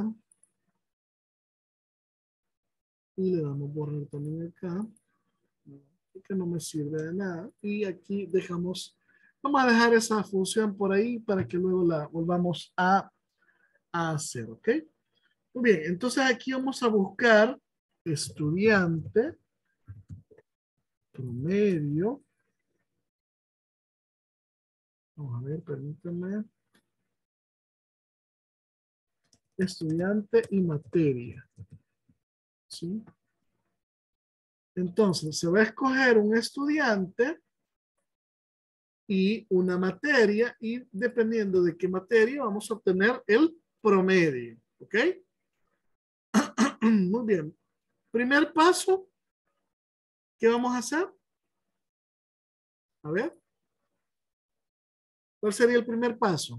Y le damos borrar también acá. Que no me sirve de nada. Y aquí dejamos, vamos a dejar esa función por ahí para que luego la volvamos a, a hacer, ¿ok? Muy bien, entonces aquí vamos a buscar estudiante promedio. Vamos a ver, permítanme. Estudiante y materia. ¿Sí? Entonces, se va a escoger un estudiante y una materia y dependiendo de qué materia vamos a obtener el promedio. ¿Ok? Muy bien. Primer paso, ¿qué vamos a hacer? A ver. ¿Cuál sería el primer paso?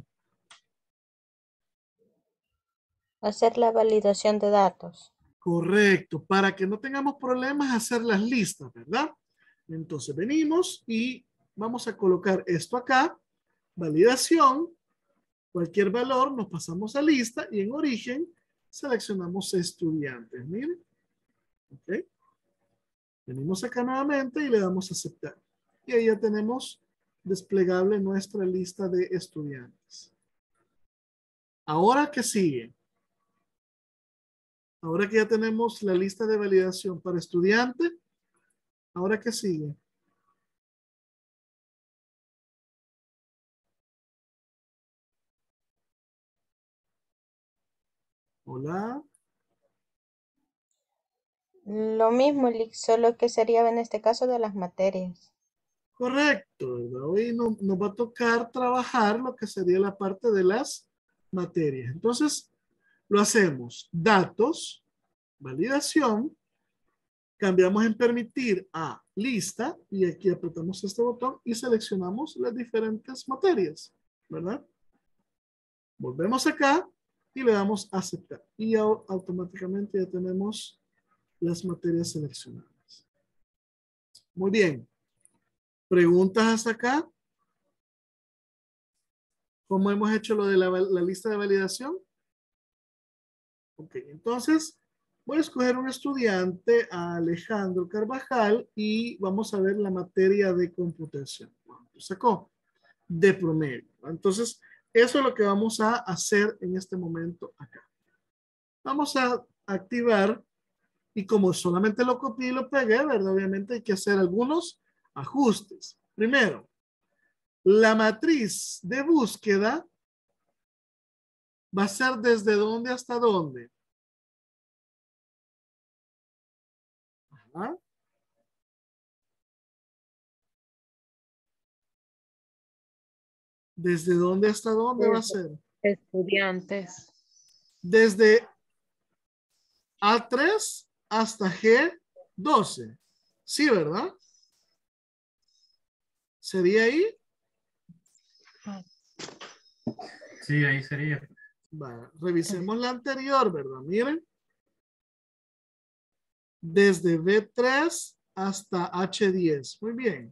Hacer la validación de datos. Correcto. Para que no tengamos problemas, hacer las listas, ¿verdad? Entonces venimos y vamos a colocar esto acá. Validación. Cualquier valor nos pasamos a lista y en origen seleccionamos estudiantes. Miren. Ok. Venimos acá nuevamente y le damos a aceptar. Y ahí ya tenemos desplegable nuestra lista de estudiantes. Ahora, ¿qué sigue? Ahora que ya tenemos la lista de validación para estudiante, ¿ahora qué sigue? Hola. Lo mismo, Lick, solo que sería en este caso de las materias. Correcto, ¿verdad? Hoy no, nos va a tocar trabajar lo que sería la parte de las materias. Entonces, lo hacemos. Datos, validación, cambiamos en permitir a lista y aquí apretamos este botón y seleccionamos las diferentes materias, ¿verdad? Volvemos acá y le damos a aceptar y automáticamente ya tenemos las materias seleccionadas. Muy bien. ¿Preguntas hasta acá? ¿Cómo hemos hecho lo de la, la lista de validación? Ok, entonces voy a escoger un estudiante, a Alejandro Carvajal, y vamos a ver la materia de computación. ¿Cuánto sacó? De promedio. Entonces, eso es lo que vamos a hacer en este momento acá. Vamos a activar, y como solamente lo copié y lo pegué, ¿verdad? Obviamente hay que hacer algunos ajustes. Primero, la matriz de búsqueda va a ser desde dónde hasta dónde. Ajá. ¿Desde dónde hasta dónde va a ser? Estudiantes. Desde A tres hasta G doce. Sí, ¿verdad? ¿Sería ahí? Sí, ahí sería. Vale, revisemos la anterior, ¿verdad? Miren. Desde B tres hasta H diez. Muy bien.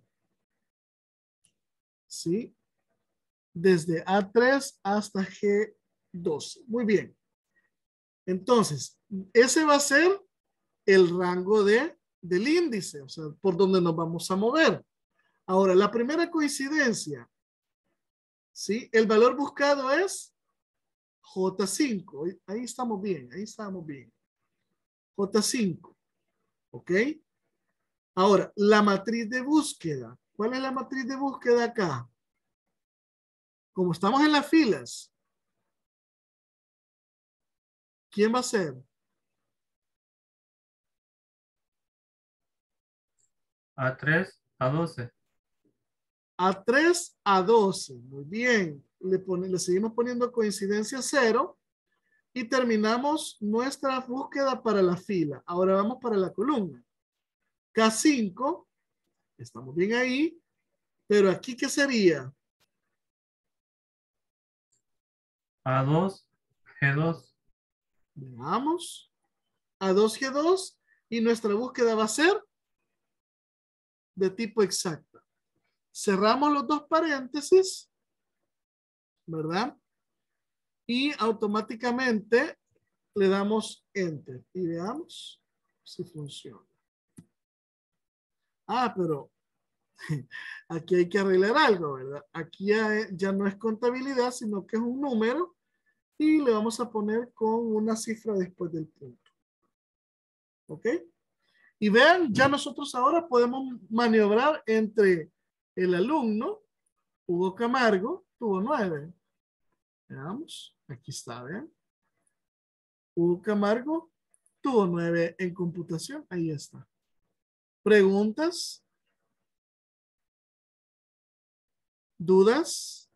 Sí. Desde A tres hasta G doce. Muy bien. Entonces, ese va a ser el rango de, del índice, o sea, por donde nos vamos a mover. Ahora, la primera coincidencia, ¿Sí? El valor buscado es J cinco. Ahí estamos bien, ahí estamos bien. J cinco. ¿Ok? Ahora, la matriz de búsqueda. ¿Cuál es la matriz de búsqueda acá? Como estamos en las filas, ¿quién va a ser? A tres, a doce. A tres, a doce. Muy bien. Le, pone, le seguimos poniendo coincidencia cero y terminamos nuestra búsqueda para la fila. Ahora vamos para la columna. K cinco. Estamos bien ahí. Pero aquí, ¿qué sería? A dos, G dos. Veamos. A dos, G dos. Y nuestra búsqueda va a ser de tipo exacta. Cerramos los dos paréntesis, ¿verdad? Y automáticamente le damos enter y veamos si funciona. Ah, pero aquí hay que arreglar algo, ¿verdad? Aquí ya, ya no es contabilidad, sino que es un número y le vamos a poner con una cifra después del punto. ¿Ok? Y vean, ya nosotros ahora podemos maniobrar entre el alumno, Hugo Camargo, tuvo nueve. Veamos, aquí está, ¿ven? Hugo Camargo tuvo nueve en computación, ahí está. ¿Preguntas? ¿Dudas?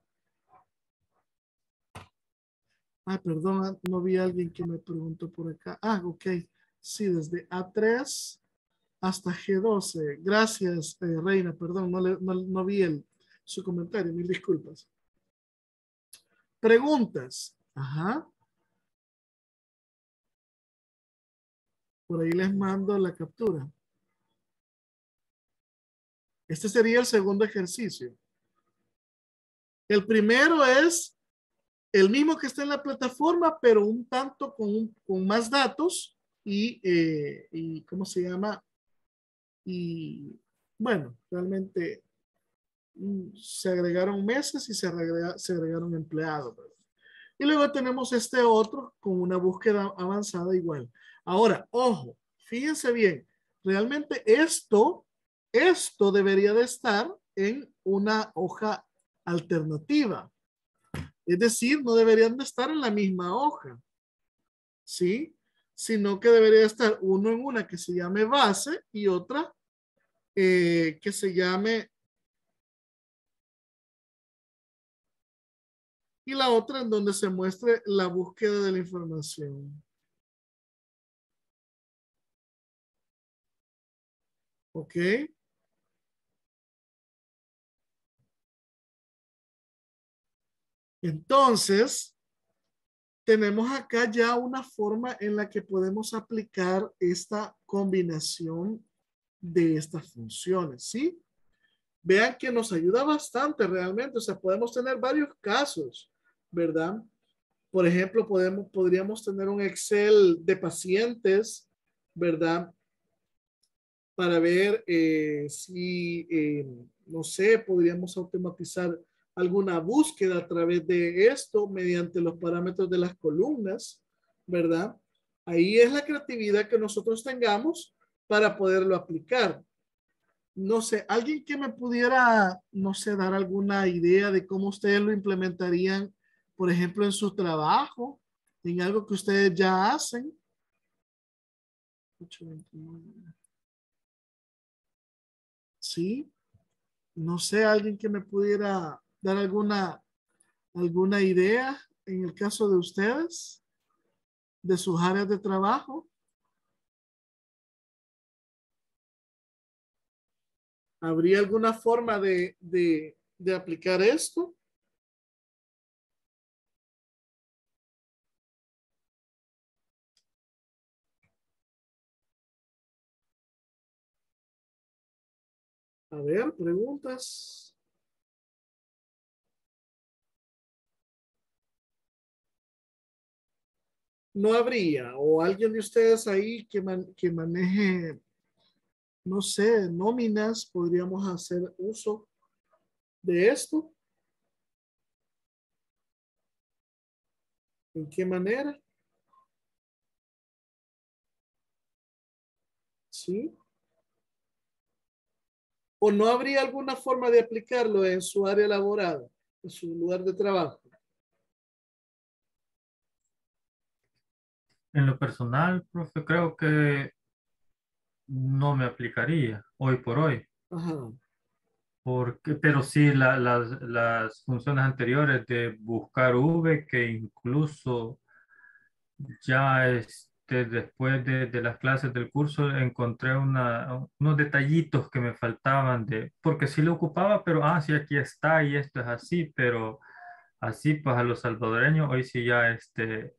Ah, perdón, no vi a alguien que me preguntó por acá. Ah, ok. Sí, desde A tres hasta G doce. Gracias, eh, Reina, perdón, no, le, no, no vi el, su comentario, mil disculpas. Preguntas. Ajá. Por ahí les mando la captura. Este sería el segundo ejercicio. El primero es el mismo que está en la plataforma, pero un tanto con, un, con más datos y, eh, y, ¿cómo se llama? Y bueno, realmente mm, se agregaron meses y se, agrega, se agregaron empleados, ¿verdad? Y luego tenemos este otro con una búsqueda avanzada igual. Ahora, ojo, fíjense bien, realmente esto, esto debería de estar en una hoja alternativa. Es decir, no deberían de estar en la misma hoja, ¿sí? Sino que debería estar uno en una que se llame base y otra eh, que se llame y la otra en donde se muestre la búsqueda de la información. ¿Ok? Entonces, tenemos acá ya una forma en la que podemos aplicar esta combinación de estas funciones, ¿sí? Vean que nos ayuda bastante realmente, o sea, podemos tener varios casos, ¿verdad? Por ejemplo, podemos, podríamos tener un Excel de pacientes, ¿verdad? Para ver eh, si, eh, no sé, podríamos automatizar alguna búsqueda a través de esto mediante los parámetros de las columnas, ¿verdad? Ahí es la creatividad que nosotros tengamos para poderlo aplicar. No sé, alguien que me pudiera, no sé, dar alguna idea de cómo ustedes lo implementarían, por ejemplo, en su trabajo, en algo que ustedes ya hacen. Sí, no sé, alguien que me pudiera dar alguna, alguna idea en el caso de ustedes, de sus áreas de trabajo. ¿Habría alguna forma de, de, de aplicar esto? A ver, preguntas. No habría, o alguien de ustedes ahí que, man, que maneje, no sé, nóminas, podríamos hacer uso de esto. ¿En qué manera? ¿Sí? ¿O no habría alguna forma de aplicarlo en su área laboral, en su lugar de trabajo? En lo personal, profe, creo que no me aplicaría hoy por hoy. Ajá. Porque, pero sí, la- las, las funciones anteriores de buscar V, que incluso ya este, después de, de las clases del curso encontré una, unos detallitos que me faltaban de, porque sí lo ocupaba, pero ah, sí, aquí está y esto es así, pero así pues a los salvadoreños hoy sí ya este,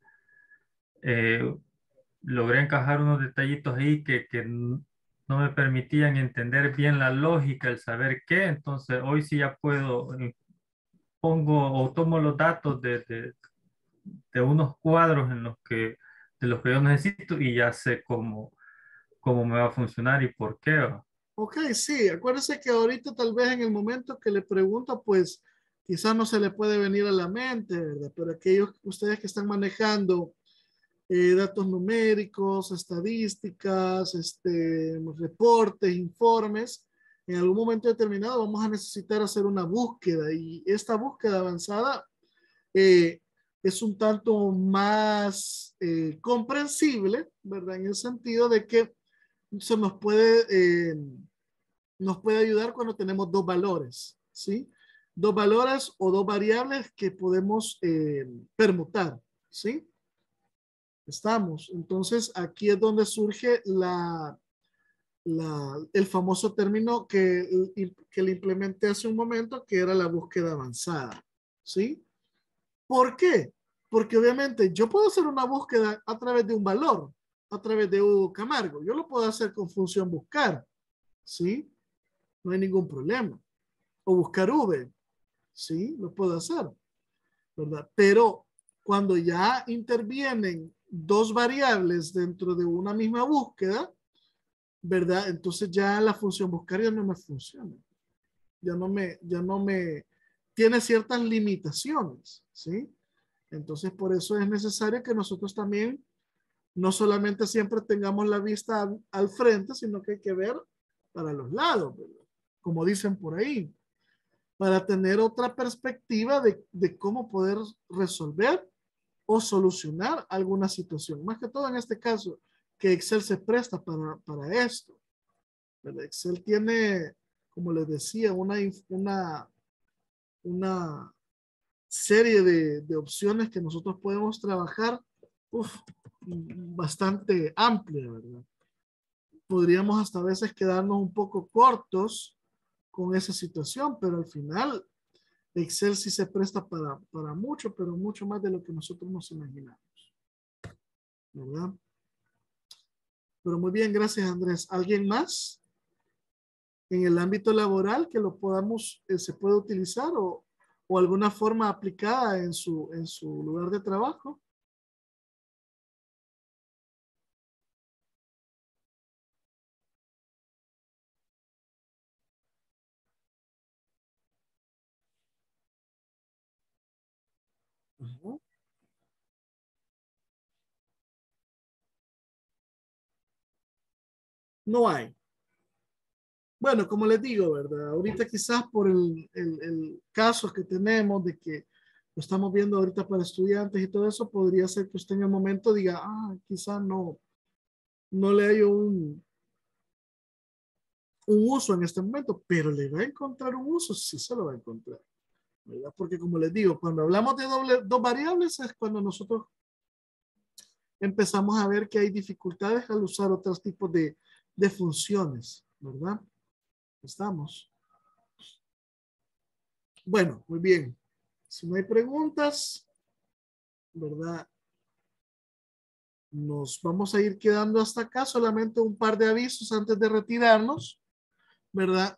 eh, logré encajar unos detallitos ahí que, que n- no me permitían entender bien la lógica, el saber qué, entonces hoy sí ya puedo, eh, pongo o tomo los datos de, de, de unos cuadros en los que, de los que yo necesito y ya sé cómo, cómo me va a funcionar y por qué va. Ok, sí, acuérdese que ahorita tal vez en el momento que le pregunta, pues quizás no se le puede venir a la mente, ¿verdad? Pero aquellos, ustedes que están manejando eh, datos numéricos, estadísticas, este, reportes, informes, en algún momento determinado vamos a necesitar hacer una búsqueda y esta búsqueda avanzada eh, es un tanto más eh, comprensible, ¿verdad? En el sentido de que se nos puede, eh, nos puede ayudar cuando tenemos dos valores, ¿sí? Dos valores o dos variables que podemos eh, permutar, ¿sí? Estamos. Entonces, aquí es donde surge la, la, el famoso término que, que le implementé hace un momento, que era la búsqueda avanzada, ¿sí? ¿Por qué? Porque obviamente yo puedo hacer una búsqueda a través de un valor, a través de Hugo Camargo. Yo lo puedo hacer con función buscar, ¿sí? No hay ningún problema. O buscar V, ¿sí? Lo puedo hacer, ¿verdad? Pero cuando ya intervienen dos variables dentro de una misma búsqueda, ¿verdad? Entonces ya la función buscar ya no me funciona. Ya no me, ya no me, tiene ciertas limitaciones, ¿sí? Entonces por eso es necesario que nosotros también no solamente siempre tengamos la vista al, al frente, sino que hay que ver para los lados, ¿verdad? Como dicen por ahí, para tener otra perspectiva de, de cómo poder resolver o solucionar alguna situación. Más que todo en este caso, que Excel se presta para, para esto. ¿Verdad? Excel tiene, como les decía, una, una, una serie de, de opciones que nosotros podemos trabajar uf, bastante amplia, ¿verdad? Podríamos hasta a veces quedarnos un poco cortos con esa situación, pero al final Excel sí se presta para, para mucho, pero mucho más de lo que nosotros nos imaginamos, ¿verdad? Pero muy bien, gracias Andrés. ¿Alguien más en el ámbito laboral que lo podamos, eh, se pueda utilizar o, o alguna forma aplicada en su, en su lugar de trabajo? Ujú. No hay. Bueno, como les digo, ¿verdad? Ahorita quizás por el, el, el caso que tenemos de que lo estamos viendo ahorita para estudiantes y todo eso, podría ser que usted en el momento diga, ah, quizás no, no le hay un, un uso en este momento, pero le va a encontrar un uso, sí se lo va a encontrar, ¿verdad? Porque como les digo, cuando hablamos de doble, dos variables es cuando nosotros empezamos a ver que hay dificultades al usar otros tipos de, de funciones, ¿verdad? Estamos. Bueno, muy bien. Si no hay preguntas, ¿verdad? Nos vamos a ir quedando hasta acá. Solamente un par de avisos antes de retirarnos, ¿verdad?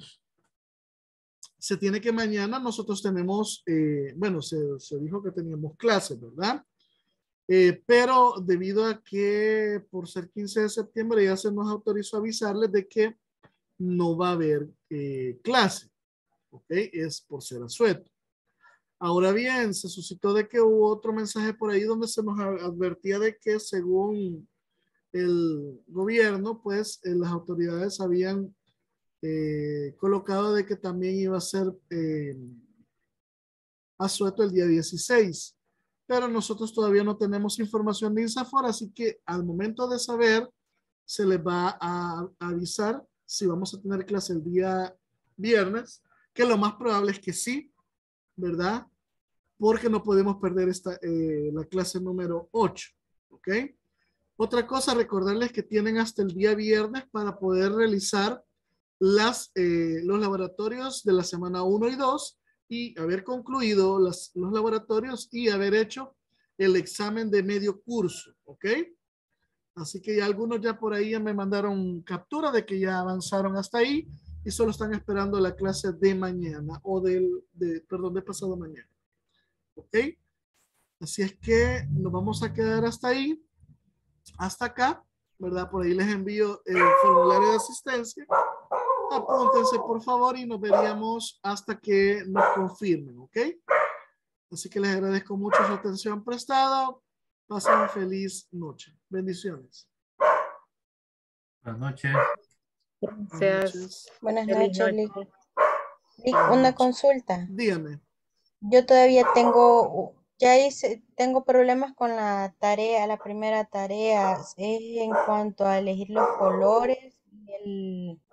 Se tiene que mañana nosotros tenemos, eh, bueno, se, se dijo que teníamos clases, ¿verdad? Eh, pero debido a que por ser quince de septiembre ya se nos autorizó avisarles de que no va a haber eh, clase, ¿ok? Es por ser asueto. Ahora bien, se suscitó de que hubo otro mensaje por ahí donde se nos advertía de que según el gobierno, pues eh, las autoridades habían eh, colocado de que también iba a ser eh, asueto el día dieciséis, pero nosotros todavía no tenemos información de INSAFOR, así que al momento de saber, se les va a, a avisar si vamos a tener clase el día viernes, que lo más probable es que sí, ¿verdad? Porque no podemos perder esta, eh, la clase número ocho, ¿ok? Otra cosa, recordarles que tienen hasta el día viernes para poder realizar las, eh, los laboratorios de la semana uno y dos y haber concluido las, los laboratorios y haber hecho el examen de medio curso, ¿ok? Así que ya algunos ya por ahí ya me mandaron captura de que ya avanzaron hasta ahí y solo están esperando la clase de mañana o del, de, perdón, de pasado mañana, ¿ok? Así es que nos vamos a quedar hasta ahí, hasta acá, ¿verdad? Por ahí les envío el formulario de asistencia. Apúntense por favor y nos veríamos hasta que nos confirmen, ¿ok? Así que les agradezco mucho su atención prestada. Pasen una feliz noche. Bendiciones. Buenas noches. Buenas Gracias. noches. Buenas Feliz noches, Lick. noche. Lick, Buenas una noches. consulta. Dígame. Yo todavía tengo, ya hice, tengo problemas con la tarea, la primera tarea, es en cuanto a elegir los colores y el,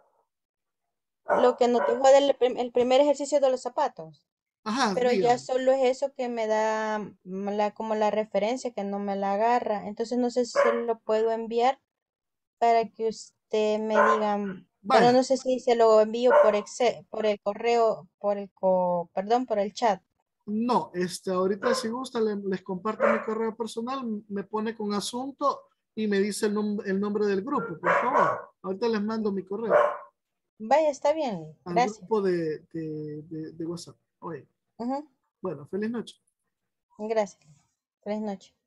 lo que nos dejó del prim- el primer ejercicio de los zapatos. Ajá, Pero ya dígame. solo es eso que me da mm, la, como la referencia, que no me la agarra. Entonces no sé si se lo puedo enviar para que usted me diga, pero Vaya. no sé si se lo envío por Excel, por el correo, por el co, perdón, por el chat. No, este, ahorita si gusta le- les comparto mi correo personal, me pone con asunto y me dice el, nom- el nombre del grupo, por favor. Ahorita les mando mi correo Vaya, está bien, al gracias. grupo de, de, de, de WhatsApp. Oye, Ujú, bueno, feliz noche. gracias. Feliz noche.